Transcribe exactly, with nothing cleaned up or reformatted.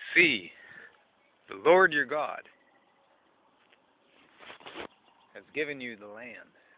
See, the Lord your God has given you the land.